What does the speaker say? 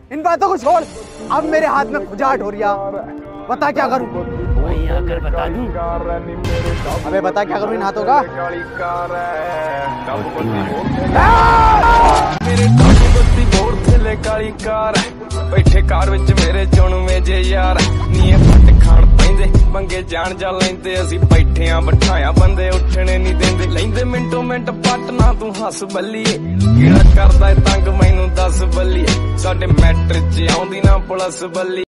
इन बातों को छोड़, अब मेरे हाथ में खुजाट हो रही है। बता क्या करूं? वही आकर बता दूं। अबे बता क्या करूं इन हाथों का? मेरे काली बत्ती बोर थले काली कार बैठे कार विच मेरे चुनवे जे यार नीए फट खान पैंदे पंगे जान जा लैंदे असी बैठे आ बिठाया बंदे उठने नहीं देंदे लैंदे मिंटो मिंट पट ना तू हस बल्लीए किहड़ा करदा तंग मैनू दस बल्लीए साडे मैटर च आउंदी ना पुलिस बल्ली।